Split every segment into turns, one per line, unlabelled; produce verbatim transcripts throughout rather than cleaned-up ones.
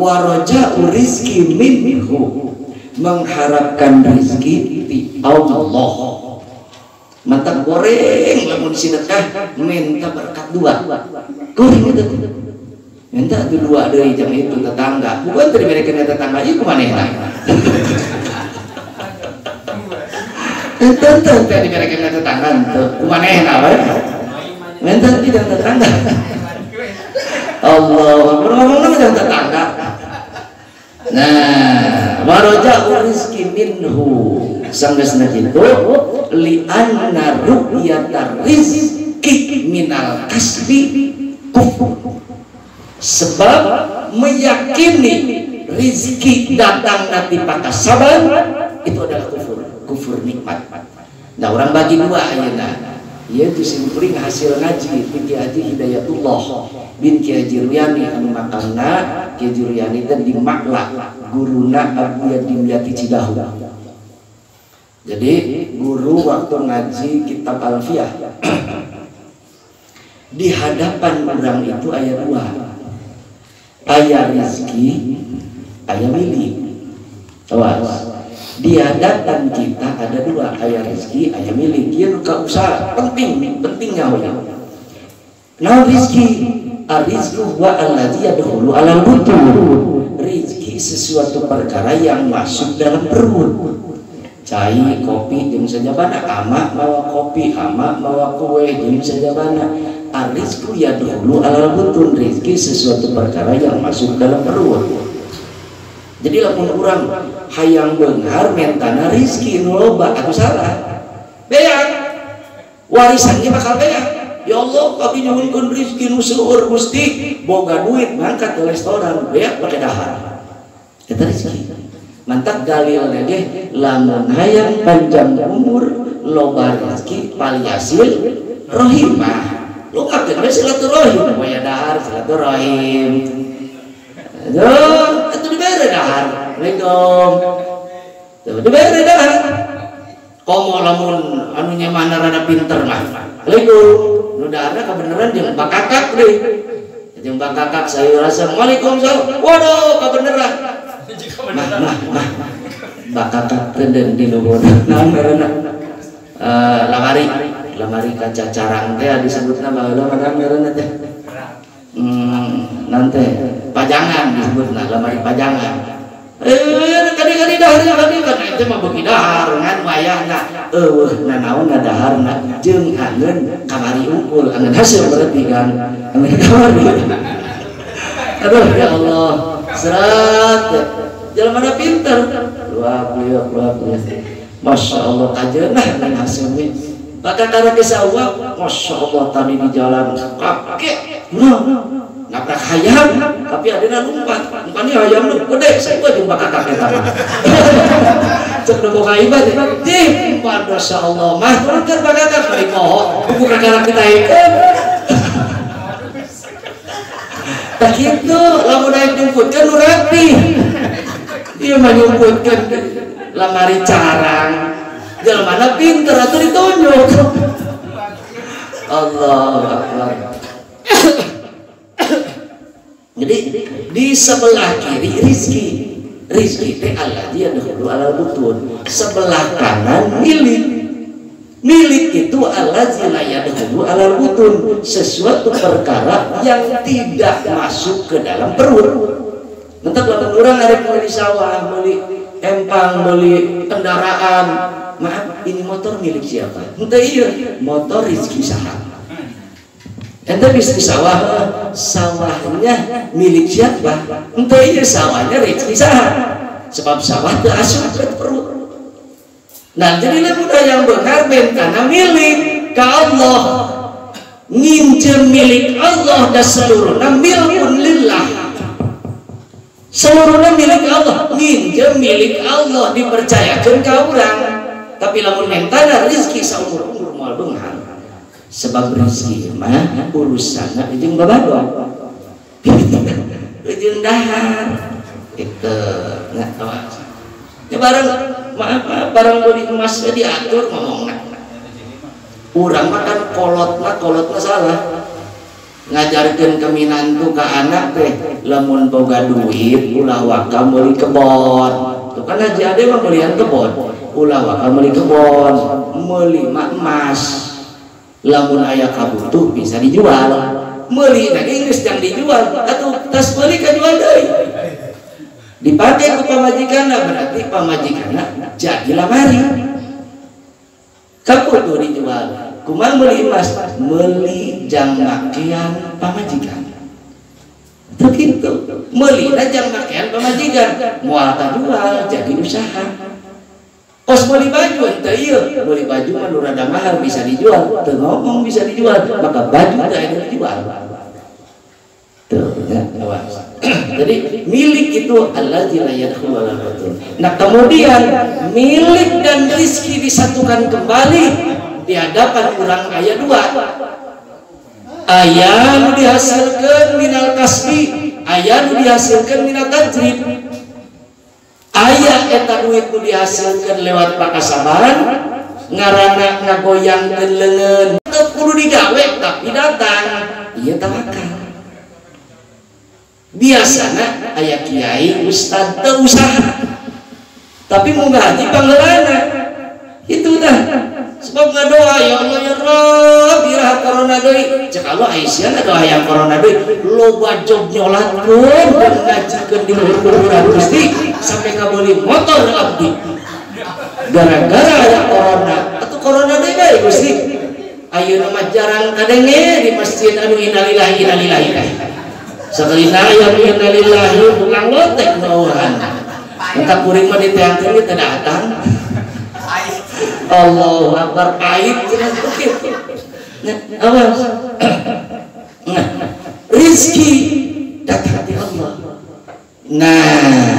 waraja'u rizki minhu, mengharapkan rizki di Allah. Mantap goreng lamun sedekah minta berkat dua. Goreng itu. Minta itu dua deui jam itu tetangga. Bukan teu diberikeun tetangga ieu kumanehna. Tentu teu diberikeun tetangga teu kumanehna bae. Minta tidak tetangga. Allah, ngomong-ngomong dengan tetangga. Nah, waraja'u rizki minhu, sanggeusna kitu li anna ru'yatar rizki minal kasbi kufur. Sebab meyakini rizki datang nanti pakasaban itu adalah kufur, kufur nikmat. Nah, orang bagi dua ayeuna. Ieu disimpulin hasil ngaji Binti Haji Hidayatullah bin Ki Haji Ruyani anu makamna Ki Haji Ruyani teh di Makla guruna Abu Yadim Cidahu. Jadi guru waktu ngaji kitab Alfiyah di hadapan orang itu aya dua, aya rezeki, aya milik. Awas. Di hadapan kita ada dua, aya rezeki, aya milik. Ieu nu usaha penting, pentingnya we. Nah rezeki, ar-rizqu wa allazi yadkhulu alal butun. Rezeki sesuatu perkara yang masuk dalam perut. Cai, kopi, jeung sajabana, ama mawa kopi, ama mawa kue, jeung sajabana. Ar-rizqu yadkhulu alal butun. Rezeki sesuatu perkara yang masuk dalam perut. Jadi lamun urang hayang beunghar mentana rizki nu loba atuh salah. Beak. Warisan ge bakal beak. Ya Allah, abdi nyuhunkeun rizki nu seueur Gusti, boga duit mangkat ke restoran, beak pake dahar. Eta rizki. Mantap dalilna ge lamun hayang panjang umur, loba rizki, paliasil rohimah. Lu ngakeun we silaturahim, poe dahar silaturahim. Aduh, itu diberi dahar. Assalamualaikum. Tuh, diberi dahar. Komo lamun anunya mana rada pinter mah. Assalamualaikum. Nu daharna kebenaran jeung bakakak deui. Jeung bakakak saya rasa Waalaikumsalam. Waduh, kebenaran. Mah, mah, mah. Bakakak teu di luhur. Naon ngaranna? Eh, lamari. Lamari kaca carang teh disebutna baheula mana ngaranna teh? Hmm, nanti pajangan disebutna lamari pajangan. Eh, kadi-kadi daharnya kadi kan itu mah beuki dahar ngan wayahna. Eueuh nanaon daharna jeung angeun kamari unggul, angeun hasil berarti kan. Angeun kamari. Aduh ya Allah, serat. Jelema pinter. Luar biasa, luar biasa. Masya Allah kajeunah dan hasilnya. Maka karena kisah Allah, Masya Allah tadi di jalan kakek, nah, nabrak hayam, tapi ada lumpat, lumpatnya hayam lu gede, saya gua jumpa kakek tadi. Cek nemu kaibat, dih, Masya Allah, mah, turunkan pak kakak, kali pohon, bukan karena kita ikut. Tak gitu, lamun naik nyumputkan lu rapi, dia mah nyumputkan lamari carang. Jalan mana pinter atau ditunjuk. Allah Akbar. Jadi di sebelah kiri rizki, rizki teh Allah dia dahulu alal butun. Sebelah kanan milik, milik itu Allah zilaya dahulu alal butun. Sesuatu perkara yang tidak masuk ke dalam perut. Nanti kalau orang ada beli sawah, beli empang, beli kendaraan. Maaf, ini motor milik siapa? Entah iya, motor rizki saha. Entah bisa sawah, sawahnya milik siapa? Entah iya, sawahnya rizki saha. Sebab sawah itu asup ke perut. Nah, jadi mudah yang benar karena milik ke Allah. Nginjem milik Allah dan seluruhnya milkun lillah. Seluruhnya milik Allah, nginjem milik Allah dipercayakan ke orang. Tapi lamun mentana rizki saumur umur moal beunghar. Sebab rizki mah urusanna jeung babado. Jeung dahar. Itu enggak tahu. Ya barang maaf, maaf barang beli emas diatur ngomongna. Urang makan kolotna kolotna salah. ngajarkeun ke minantu ka anak teh lamun boga duit ulah waka meuli kebon. Tuh kan Haji Ade mah meulieun kebon, ulah waka meuli kebon, meuli emas. Lamun aya kabutuh bisa dijual. Meuli na geus jang dijual, atuh tas meuli kajual deui. Dipakai ku pamajikanna berarti pamajikanna jadi lamari. Kabutuh dijual. Kumaha meuli emas, meuli jang makean pamajikan. Begitu. Meuli jang makean pamajikan, moal kajual jadi usaha. Kos meuli baju teu ieu, meuli baju mah nu rada mahal bisa dijual, teu ngomong bisa dijual, maka baju teu aya dijual. Tuh, ya, awas. Jadi milik itu allazi la yadkhulu ala batul. Nah, kemudian milik dan rizki disatukan kembali di hadapan orang aya dua. Aya nu dihasilkeun minal kasbi, aya nu dihasilkeun minal tajrib. Aya eta duit nu dihasilkeun lewat pakasaban, ngaranna ngagoyangkeun leungeun. Teu kudu digawe tapi datang. Ieu tawakal. Biasana aya kiai ustad teu usaha. Tapi mun haji panggeulana. Itu dah. Sebab ngadoa ya Allah ya Rabb iraha corona deui. Cek Allah Aisyah doa yang corona deui. Loba job nyolatkeun dan ngajikeun di luhur-luhuran Gusti sampai ka beuli motor abdi. Gara-gara aya corona. Atuh corona deui bae Gusti. Ayeuna mah jarang kadenge di masjid anu innalillahi innalillahi. Sakalina aya innalillahi bukan lotek naohan. Engka kuring mah diteangkeun teu datang. Allahu Akbar pahit cenah begitu. Nah, awas. Nah, rizki datang dari Allah. Nah,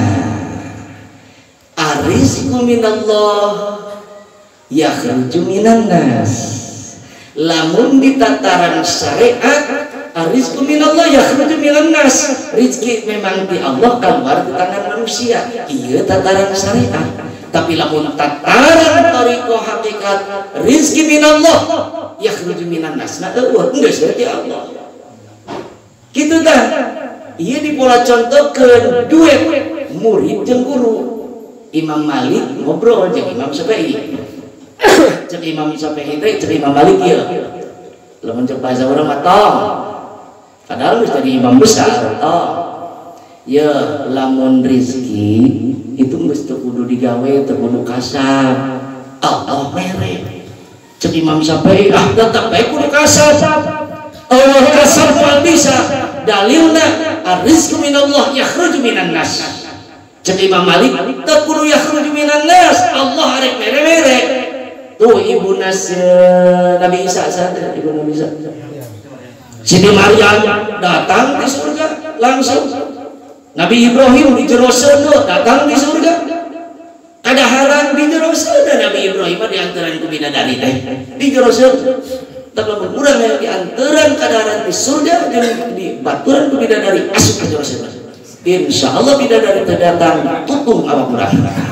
arizqu minallah yakhruju minan nas. Lamun di tataran syariat arizqu minallah yakhruju minan nas. Rizki memang di Allah keluar di tangan manusia. Ieu tataran syariat. Tapi lamun tataran tariqah hakikat rizki minallah yakhruju minan nas. Nah, eueuh geus berarti Allah. Kitu tah. Ieu dipola contohkeun duet murid jeung guru. Imam Malik ngobrol jeung Imam Syafi'i. Cek Imam Syafi'i teh cek Imam Malik ieu. Lamun cek bahasa urang mah tong. Padahal geus jadi imam besar tong. Ya lamun rizki itu mesti kudu digawe teu kudu kasar. Allah mere. Cek Imam Syafi'i ah tetep bae kudu kasar. Allah kasar moal bisa. Dalilna ar-rizqu minallah yakhruju minan nas. Cek Imam Malik teu kudu yakhruju minan nas. Allah arek mere-mere. Tuh ibu nas Nabi Isa sadar ibu Nabi Isa. Siti Maryam datang di surga langsung. Nabi Ibrahim di jero seuneu datang di surga. Kadaharan di jero seuneu Nabi Ibrahim di antaran ku bidadari teh. Di jero seuneu. Tapi urang yang di antaran kadaharan di surga jeung di baturan ku bidadari asup ke jero seuneu. Insyaallah bidadari teh datang tutung awak urang.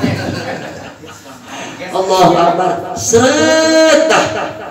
Allahu Akbar. Seretah.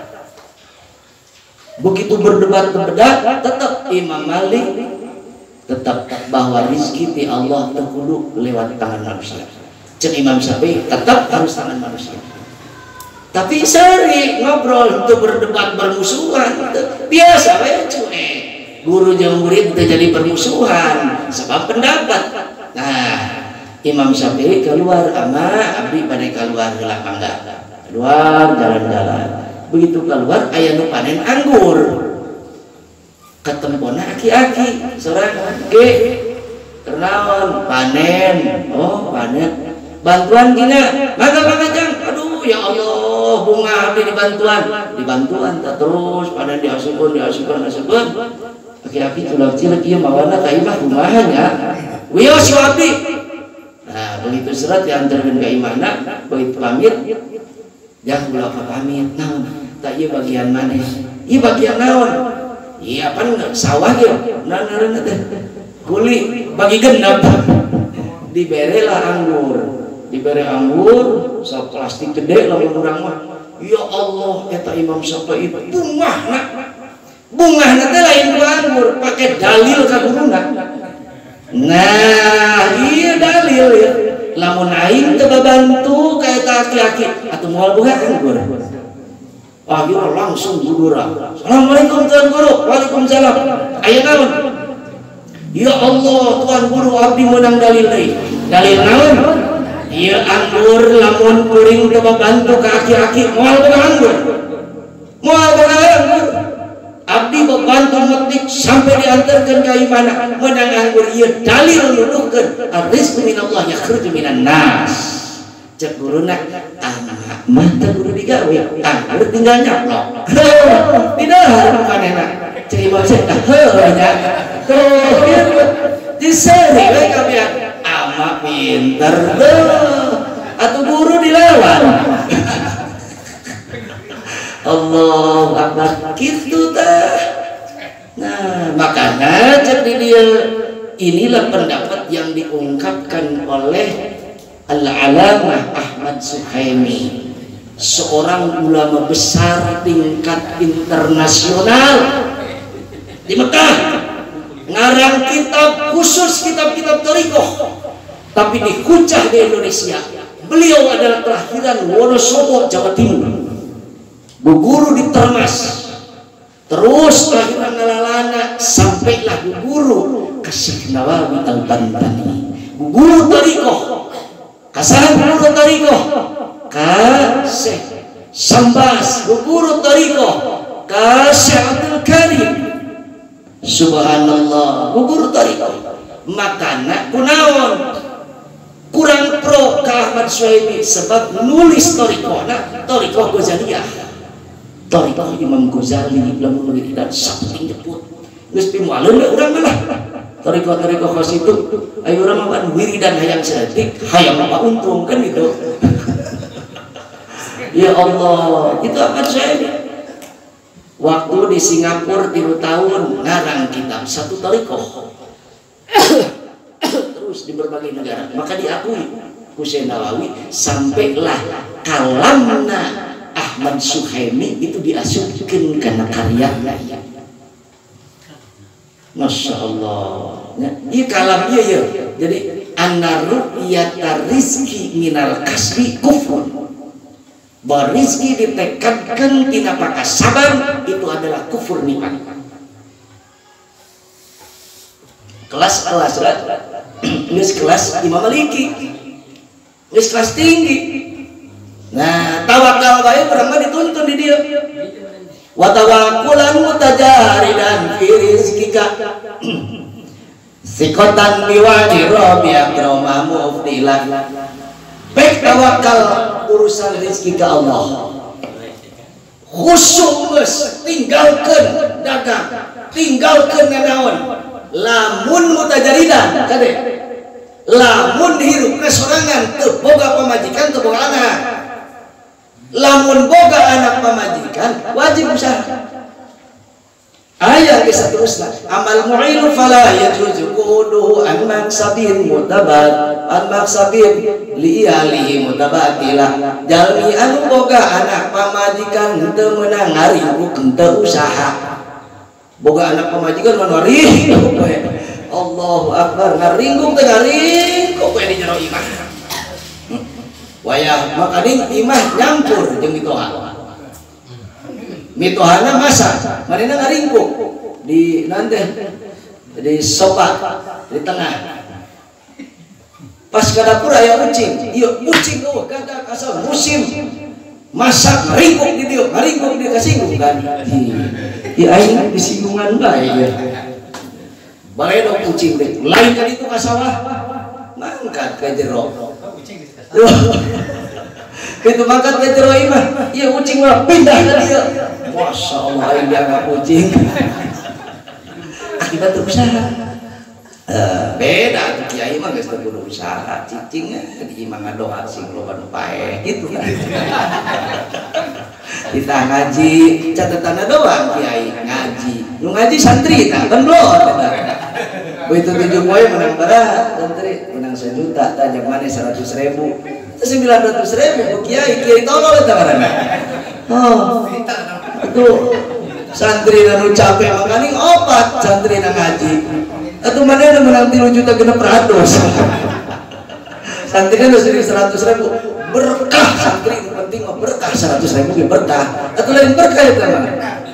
Begitu berdebat berdebat tetap Imam Malik tetap bahwa rizki di Allah terkudu lewat tangan manusia. Cek Imam Syafi'i tetap harus tangan manusia. Tapi seri ngobrol itu berdebat bermusuhan biasa ya cuek. Guru jeung murid itu jadi permusuhan sebab pendapat. Nah, Imam Syafi'i keluar ama abdi pada keluar heula mangga. Keluar jalan-jalan. Begitu keluar aya nu panen anggur. Ketempona aki-aki seorang ge kenaon panen. Oh panen bantuan gina maka mangajang aduh ya Allah bunga abdi dibantuan dibantuan tak terus panen diasupkeun diasupkeun diasupkeun aki-aki tulak cilik ieu mawana ka imah kumaha nya wios si abdi. Nah begitu serat diantarkeun ka imahna begitu pamit jang ulah pamit naon tak ieu bagian maneh ieu bagian naon. Iya pan sawah ya, nah narana teh kuli bagi genap diberelah anggur, dibere anggur, sa plastik gede lamun urang mah. Ya Allah, eta Imam Syafi'i bungah nak Bunga nanti lain ku anggur, pakai dalil ka guruna. Nah, iya dalil ya. Lamun aing teu babantu ka eta aki-aki atuh moal boga anggur. Ah, ieu langsung gudura. Assalamualaikum Tuan Guru. Waalaikumsalam. Aya naon? Ya Allah, Tuan Guru abdi meunang dalil deui. Dalil naon? Ieu anggur lamun kuring teu babantu ka aki-aki moal boga anggur. Moal boga anggur. Abdi membantu metik sampai diantarkan ke imana menang anggur ieu dalil nuduhkeun ar-rizqu minallah yakhruju minan nas. Cek guruna anak mah teh guru digawe anggur tinggal nyaplok. Tidak harus manehna. Cek imam saya heuh nya. Tuh diseri we kabehan ama pinter teuh atuh guru dilawan. Allah Akbar gitu tah. Nah, makanya jadi dia inilah pendapat yang diungkapkan oleh Al-Alamah Ahmad Suhaimi, seorang ulama besar tingkat internasional di Mekah, ngarang kitab khusus kitab-kitab thariqah, tapi dikucah di Indonesia. Beliau adalah kelahiran Wonosobo, Jawa Timur. Bu guru di Termas, terus kelahiran Nalalana, sampailah bu guru kasih Nawawi Al-Bantani, bu guru thariqah, kasih guru thariqah, kasih Sambas, bu guru thariqah, kasih Abdul Karim, subhanallah, bu guru thariqah. Makana kunaon kurang pro ka Ahmad Suhaimi sebab nulis thariqahna thariqah Ghazaliyah. Thariqah Imam Ghazali belum nulis dan saking jeput geus pimualeun we urang mah thariqah-thariqah khas itu ayo urang mah wiridan hayang saeutik hayang apa untung kan gitu. Ya Allah, itu Ahmad Suhaimi waktu di Singapura tiga tahun ngarang kitab satu thariqah terus di berbagai negara, maka diakui Husain Nawawi sampailah kalamna Ahmad Suhaimi itu diasupkan karena karyanya. Masya Allah. Iya kalam iya ya. Jadi an-ru'yata rizki minal kasbi kufrun. Bahwa rizki ditekadkan tina pakasaban itu adalah kufur nikmat. Kelas-kelas ini kelas Imam Maliki, ini kelas tinggi. Nah, tawakal bae urang mah dituntun di dieu. Wa tawakkulan mutajaridan fi rizqika. Sikotan biwadi rabbi akrama mufdilan. Baik tawakal urusan rezeki ke Allah. Khusyuk geus tinggalkeun dagang, tinggalkeun nganaon. Lamun mutajaridan kade. Lamun hirup sorangan teu boga pamajikan teu boga anak. Lamun boga anak pamajikan wajib usaha. Ayat kisah teruslah amal mu'inu fala yajuzu quduhu an maksabin mutabat an maksabin liyalihi mutabatilah jalmi anu boga anak pamajikan henteu meunang ngaringkuk henteu usaha. Boga anak pamajikan mah ngaringkuk we. Allahu akbar, ngaringkuk teh ngaringkuk we di jero imah. Wayah makading imah nyampur jeung mitoha. Mitohana masak, marina ngaringkuk di nanti di sofa di tengah. Pas ke dapur aya ucing, iya ucing eueuh gagak asal musim masak ngaringkuk di dieu, ngaringkuk di kasinggung kan. Ieu aing disinggungan bae ya. Baledog ucing teh, lain ka ditu ka sawah, mangkat ka jero. Itu mangkat ke jero imah, iya ucing mah pindah ke dia. Masya Allah, aing dianggap kucing. Akibat berusaha. Uh, beda tuh kiai mah geus teu kudu usaha, cicingnya di imah ngadoa sing loba nu paeh gitu kan. Kita ngaji catatanna doang kiai ngaji. Nu ngaji santri tah benblot eta. Begitu tujuh poe menang berat santri menang sejuta tah jeung maneh seratus ribu. sembilan ratus ribu kiai kiai tolol eta ngaranna. Oh. Itu santri anu capek makanya opat santri na ngaji atau mana yang menang tilu juta genep ratus santri kan udah seratus ribu berkah santri yang penting mah berkah seratus ribu berkah atau lain berkah itu mah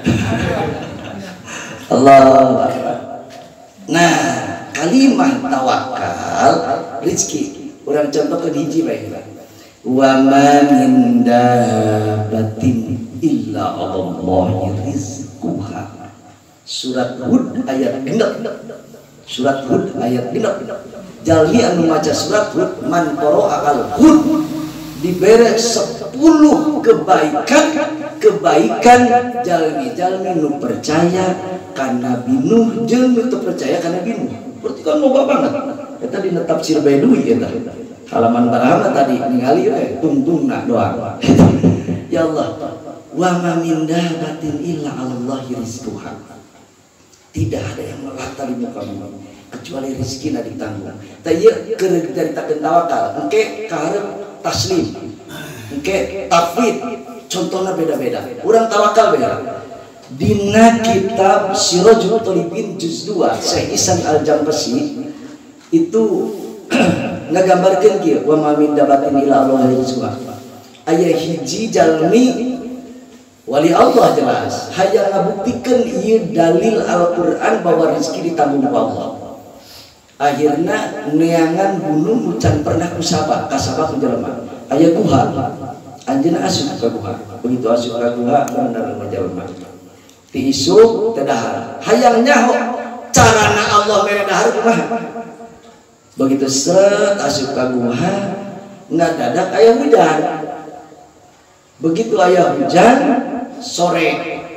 Allah. Nah kalimah tawakal rizki orang contoh ke hiji baik wa ma min dabbatin illa Allahi rizquha surat Hud ayat genep surat Hud ayat genep jalmi anu maca surat Hud man qara'a al-Hud diberi sepuluh kebaikan kebaikan jalmi-jalmi nu percaya karena binuh jeung nu percaya karena binuh berarti kan loba banget eta dina tafsir Baidui eta halaman berapa tadi ningali we tungtungna doa ya Allah wa ma min dabbatin illa 'alallahi rizquha tidak ada yang melata di muka bumi kecuali rezekina ditanggung tah ieu keur dicaritakeun tawakal engke kaharep taslim engke tafwid contohnya beda-beda urang tawakal beda dina kitab Sirajul Talibin juz dua Syekh Ihsan Al-Jampasi itu ngagambarkeun kieu wa ma min dabbatin illa Allahi rizquha aya hiji jalmi wali Allah jelas hayang ngabuktikeun ieu dalil Al-Qur'an bahwa rezeki ditanggung ku Allah akhirna neangan gunung can pernah kusaba kasaba ku jelema aya guha anjeunna asup ka guha begitu asup ka guha bener jelema ti isuk teh dahar hayang nyaho carana Allah mere dahar kumaha begitu set asup ka guha ngadadak aya hujan begitu aya hujan sore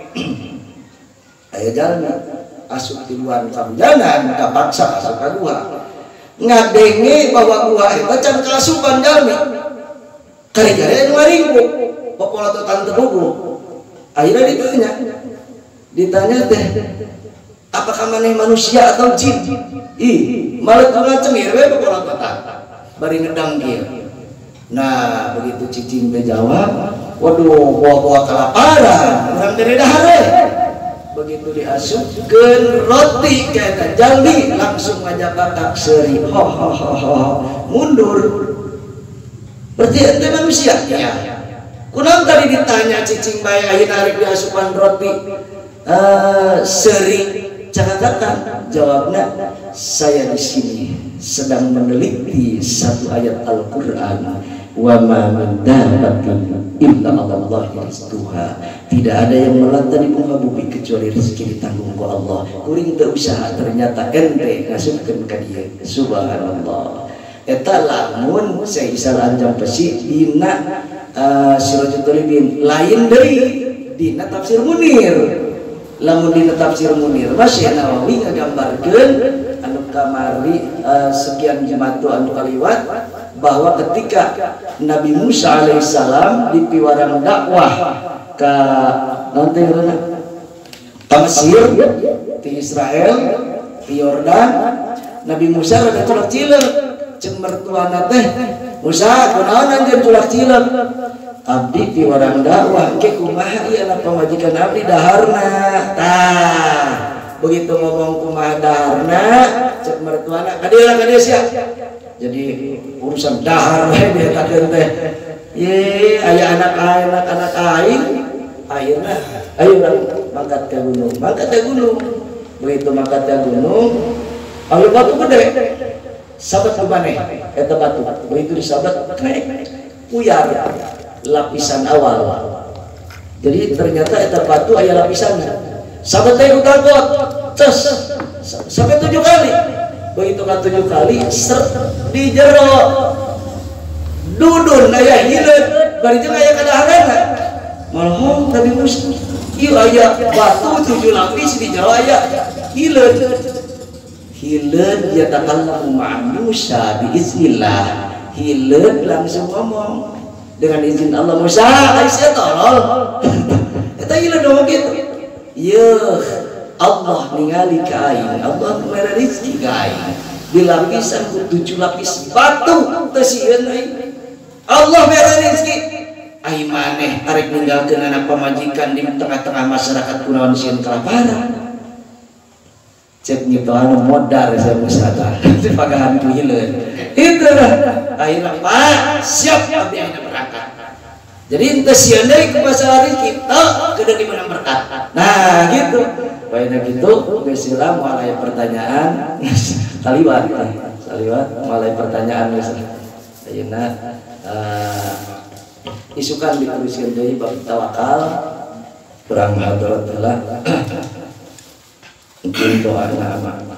aya jalmi asup di luar kahujanan kapaksa asup ka guha ngadenge bahwa guha eta can kaasupan jalmi kari-kari anu ngaringkuk popolototan tebugu akhirnya ditanya ditanya teh apakah maneh manusia atau jin ih malah tengah cengir we popolototan bari ngedang dia nah begitu cicing teh jawab waduh bawa-bawa kelaparan urang dari dahar begitu diasupkeun roti ka eta jalmi langsung ngajak kakak seuri ho ho ho ho mundur berarti ente manusia ya kunaon tadi ditanya cicing bae ayeuna arek diasupan roti uh, seuri cakakakan jawabnya saya di sini sedang meneliti satu ayat Al-Qur'an wa ma min dabbatin illa 'alallahi rizquha tidak ada yang melata di muka bumi kecuali rezeki ditanggung ku Allah kuring teu usaha ternyata ente ngasupkeun ka dieu subhanallah eta lamun Syekh Ihsan Al-Jampasi dina uh, Sirajul Talibin lain deui dina tafsir Munir lamun dina tafsir Munir Syekh Nawawi ngagambarkeun anu kamari uh, sekian jematu anu kaliwat bahwa ketika Nabi Musa alaihissalam di piwarang dakwah ke nanti ke Mesir, di Israel, di Yordan, Nabi Musa ada culak cilek, cek mertuana teh Musa kunaon anjeun culak cilek abdi piwarang dakwah ke kumaha ieu anak pamajikan abdi daharna tah begitu ngomong kumaha daharna cek mertuana kadieu kadieu sia jadi urusan dahar we dia kakeun teh ye aya anak anak anak aing akhirna ayo urang mangkat ke gunung mangkat ke gunung begitu mangkat ke gunung anu batu gede sabat ku maneh eta batu begitu disabat krek puyar lapisan awal jadi ternyata eta batu aya lapisanna sabat teh utagot tes sampai tujuh kali begitu kan tujuh kali ser di jero dudun aya hileud bari jeung aya kadaharanna malhong Nabi Musa ieu aya batu tujuh lapis di jero aya hileud hileud ya takallamu ma'a Musa biiznillah hileud langsung ngomong dengan izin Allah Musa Aisyah tolol eta hileud ngomong gitu yeuh Allah ningali ka aing Allah mere rezeki ka aing dilapisan ku tujuh lapis batu teu sieun aing Allah mere rezeki aing mane maneh arek ninggalkeun anak pamajikan di tengah-tengah masyarakat kunaon sieun kelaparan. Cek nyiptaan modar saya musada itu pagahan hileun itu lah akhirnya Pak siap abdi ayeuna berangkat. Jadi ente sieun deui ku pasari kita kudu dimenang berkat. Nah gitu baina gitu geus heula moal aya pertanyaan kaliwat kaliwat moal aya pertanyaan geus ayeuna uh, isukan dituliskeun deui bab tawakal kurang hadirat heula mungkin doa nama